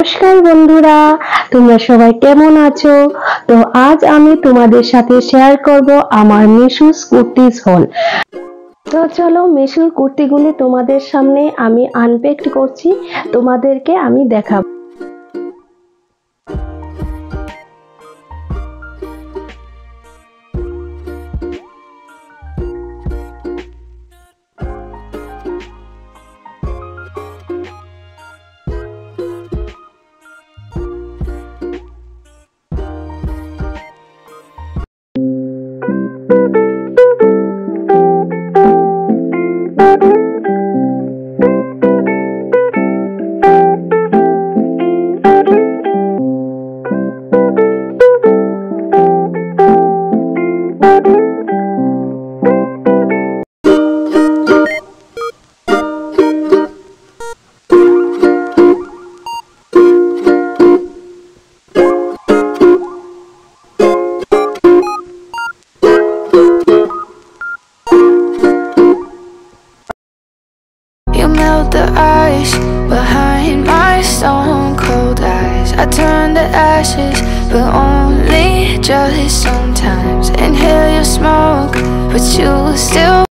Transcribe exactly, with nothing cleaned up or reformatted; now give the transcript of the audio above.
নমস্কার বন্ধুরা, তোমরা সবাই কেমন আছো? তো আজ আমি তোমাদের সাথে শেয়ার করব আমার মিশুস কুর্তিজ হল। তো চলো মিশুর কুর্তিগুলি তোমাদের সামনে আমি আনপ্যাকড করছি, তোমাদেরকে আমি দেখাবো। The ice behind my stone cold eyes. I turn to ashes, but only just sometimes. Inhale your smoke, but you still